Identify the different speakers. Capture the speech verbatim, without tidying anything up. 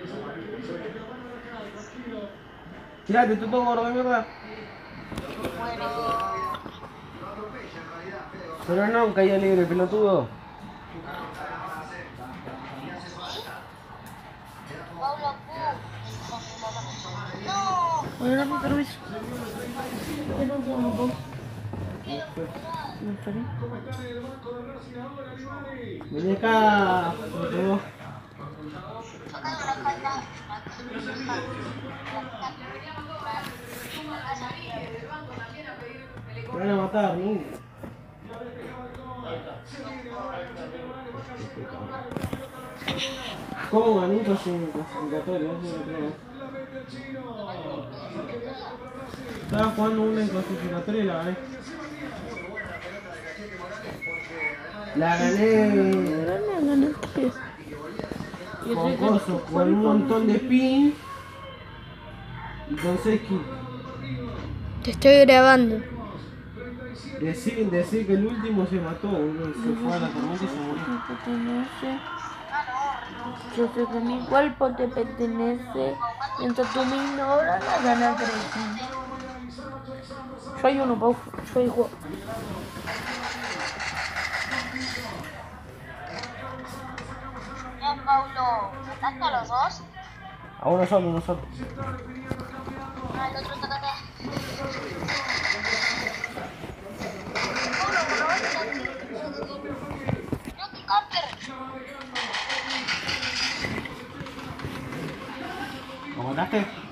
Speaker 1: Tirate, tú todo gordo de mierda. Pero no, caía libre, pelotudo.
Speaker 2: Bueno, mi permiso.
Speaker 1: Vení acá, pelotudo. Te van a matar, ¿no? ¿Cómo ganito sin clasificatorio? Eso es lo que estaba jugando una en clasificatoria y la gané. La gané
Speaker 2: La gané.
Speaker 1: con coso, con un montón de pin y con seis kills.
Speaker 2: Te estoy grabando.
Speaker 1: Decir, decir que el último se mató, uno se fue a la tormenta y se murió.
Speaker 2: Yo sé que mi cuerpo te pertenece. Mientras tú me ignoras, la gana crece. Yo hay uno, Pau. Yo hay juego.
Speaker 3: Bien, Paulo, ¿mataste a los dos?
Speaker 1: A uno solo, uno solo.
Speaker 3: Ah, el otro está acá. Paulo, por favor, no te camper.
Speaker 1: ¿Lo mataste?